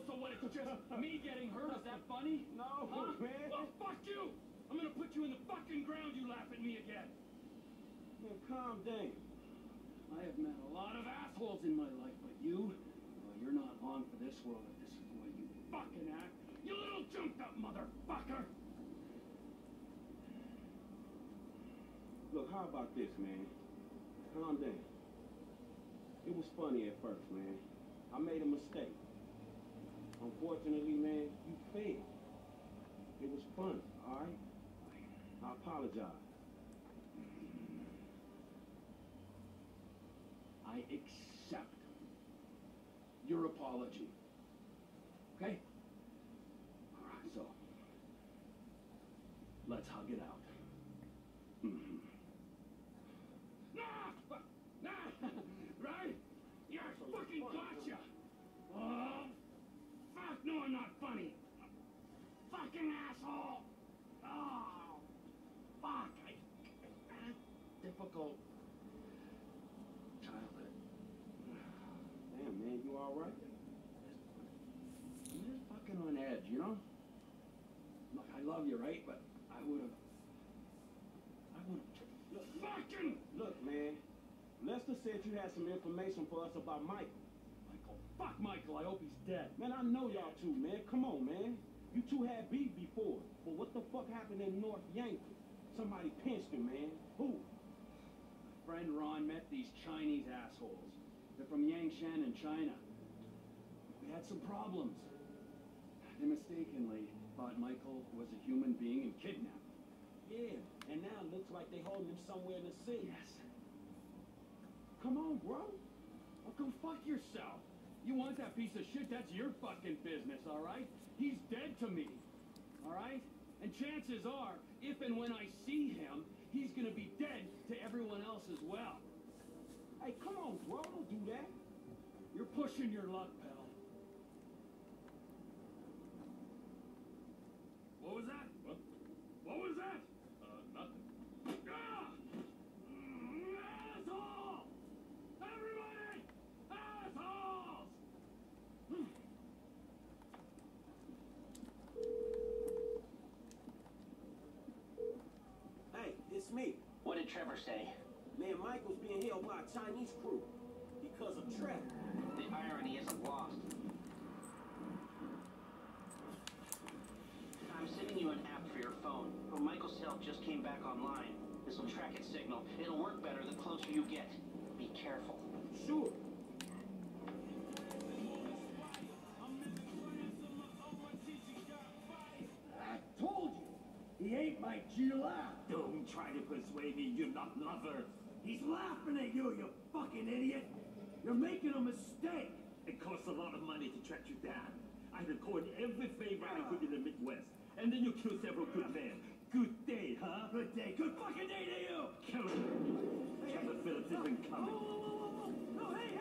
So what, it's just me getting hurt? Is that funny? No, huh? man. Well, fuck you! I'm gonna put you in the fucking ground, you laugh at me again. Man, calm down. I have met a lot of assholes in my life, but you, well, you're not long for this world if this is the way you fucking act. You little jumped up motherfucker! Look, how about this, man? Calm down. It was funny at first, man. I made a mistake. Unfortunately, man, you failed. It was funny, all right? I apologize. I accept your apology. Okay? All right, so let's hug it out. Mm-hmm. Nah! Right? Yeah, I fucking gotcha! Oh, fuck, no, I'm not funny. Fucking asshole! Oh, fuck, difficult childhood. Damn, man, you all right? I'm just fucking on edge, you know? Look, I love you, right? But I would've... Fucking... Look, man. Lester said you had some information for us about Michael. Michael. Fuck Michael. I hope he's dead. Man, I know y'all two, man. Come on, man. You two had beef before. But what the fuck happened in North Yankee? Somebody pinched him, man. Who? My friend Ron met these Chinese assholes. They're from Yangshan in China. We had some problems. They mistakenly thought Michael was a human being and kidnapped him. Yeah, and now it looks like they holding him somewhere in the city. Yes. Come on, bro. Well, go fuck yourself. You want that piece of shit, that's your fucking business, all right? He's dead to me, all right? And chances are, if and when I see him, he's gonna be dead to everyone else as well. Hey, come on, bro. Don't do that. You're pushing your luck, pal. What was that? What was that? Nothing. Ah! Asshole! Everybody! Assholes! Hey, it's me. What did Trevor say? Man, Michael's being held by a Chinese crew because of Trevor. The irony isn't lost. I'm sending you an app for your phone. Well, Michael's cell just came back online. This will track its signal. It'll work better the closer you get. Be careful. Sure. I told you, he ain't my Gila. Don't try to persuade me you're not lover. He's laughing at you, you fucking idiot. You're making a mistake. It costs a lot of money to track you down. I record every favor I could in the Midwest. And then you kill several good men. Good day, huh? Good day. Good fucking day to you! Kill him. Trevor Phillips isn't coming. No, hey!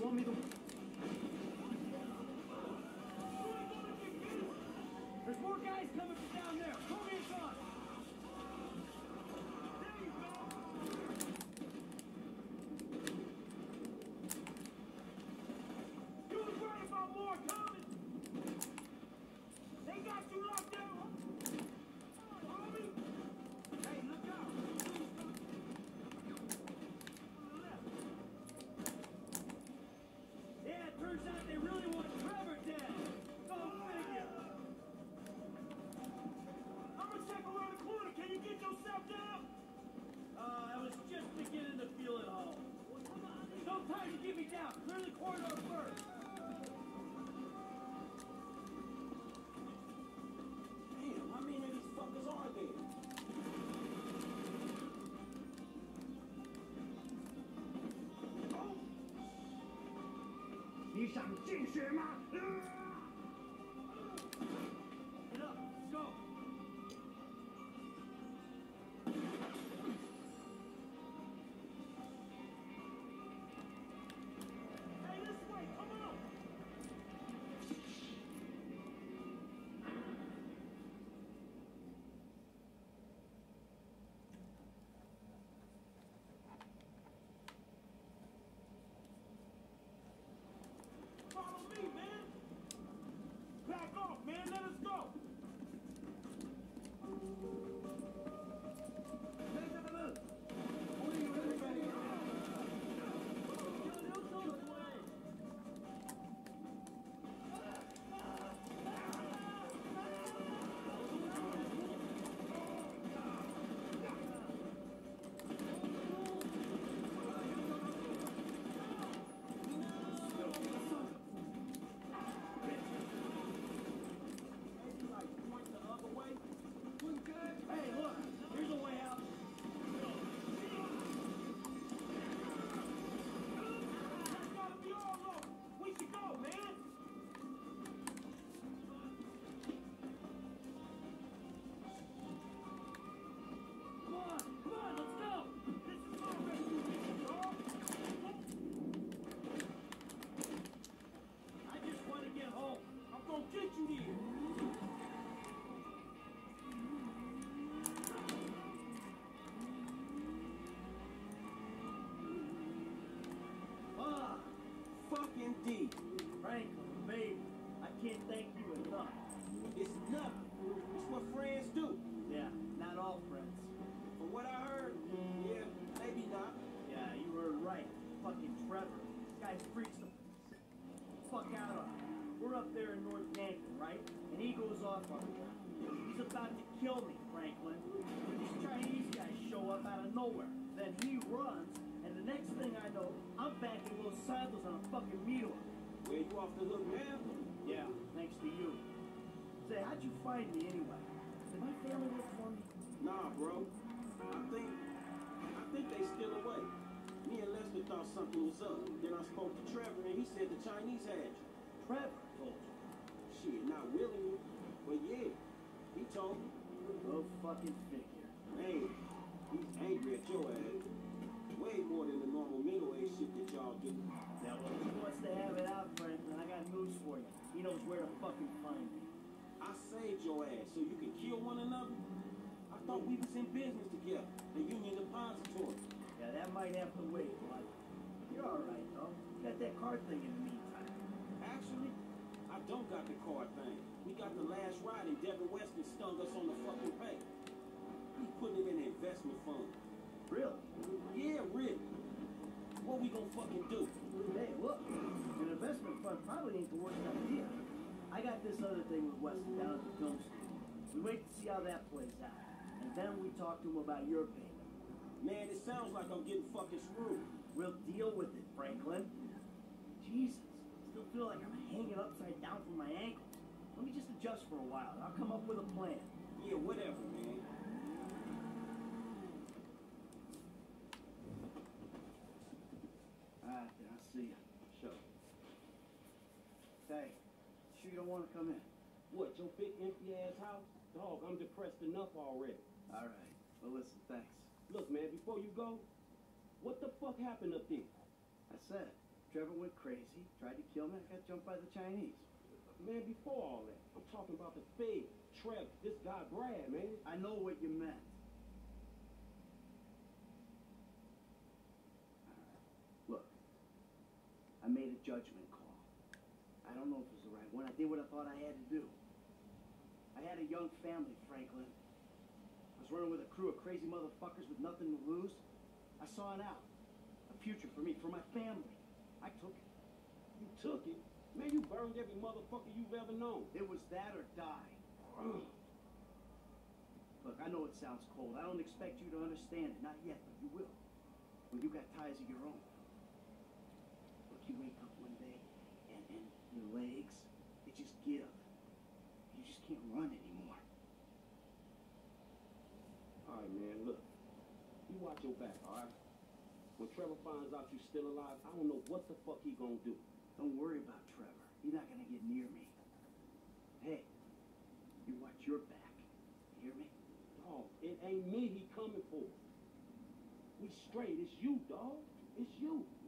told me the... There's more guys coming from down there. Call me inside. There you go. You was right about more coming. They got you locked down. Homie. Hey, look out. Yeah, it turns out they really want Trevor dead. Go figure. I'm gonna check around the corner. Can you get yourself down? I was just beginning to feel it all. No time to get me down. Clear the corridor first. Damn, how many of these fuckers are there? 你想进血吗？ Get up. Let's go. Hey, this way. Come on. Follow me, man. Back off, man. Let us go. Hey, look. Here's a way out. That's gotta be all of them. We should go, man. Come on, let's go. This is my rescue mission, dog. I just want to get home. I'm gonna get you there. Fucking D. Frank, babe, I can't thank you enough. It's nothing. It's what friends do. Yeah, not all friends. From what I heard, yeah, maybe not. Yeah, you were right. Fucking Trevor. This guy freaks the fuck out of me. We're up there in North Yankton, right? And he goes off on me. He's about to kill me, Franklin. These Chinese guys show up out of nowhere. Then he runs, and the next thing I know, I'm back in Los Santos on a fucking meal. Where you off the hook now? Yeah, thanks to you. Say, how'd you find me anyway? Did my family look for me? Nah, bro. I think they still away. Me and Lester thought something was up. Then I spoke to Trevor and he said the Chinese had you. Trevor told you. Shit, not willingly. But yeah, he told me. Go fucking figure. Man, he's angry at your ass. Way more than the normal middle-aged shit that y'all do. Yeah, well, if he wants to have it out, Franklin, I got news for you. He knows where to fucking find me. I saved your ass so you could kill one another. I thought we was in business together. The Union Depository. Yeah, that might have to wait, but you're all right, though. Got that card thing in the meantime. Actually, I don't got the card thing. We got the last ride and Devin Weston stung us on the fucking pay. He's putting it in an investment fund. Really? Yeah, really. What we gonna fucking do? Hey, look, an investment fund probably ain't the worst idea. I got this other thing with Weston down at the film studio. We wait to see how that plays out. And then we talk to him about your payment. Man, it sounds like I'm getting fucking screwed. We'll deal with it, Franklin. Jesus, still feel like I'm hanging upside down from my ankles. Let me just adjust for a while. I'll come up with a plan. Yeah, whatever, man. All right, then. I'll see you. Sure. Hey, sure you don't want to come in? What, your big empty ass house? Dog, I'm depressed enough already. All right. Well, listen, thanks. Look, man, before you go, what the fuck happened up there? I said, Trevor went crazy, tried to kill me, I got jumped by the Chinese. Man, before all that, I'm talking about the Fed, Trevor, this guy Brad, man. I know what you meant. Look, I made a judgment call. I don't know if it was the right one. I did what I thought I had to do. I had a young family, Franklin. I was running with a crew of crazy motherfuckers with nothing to lose. I saw an out. A future for me, for my family. I took it. You took it? Man, you burned every motherfucker you've ever known. It was that or die. Look, I know it sounds cold. I don't expect you to understand it. Not yet, but you will. When you got ties of your own. Look, you wake up one day and your legs, they just give. You just can't run anymore. All right, man, look. You watch your back, all right? When Trevor finds out you're still alive, I don't know what the fuck he gonna do. Don't worry about Trevor. He's not gonna get near me. Hey, you watch your back. You hear me? Dog, it ain't me he coming for. We straight. It's you, dog. It's you.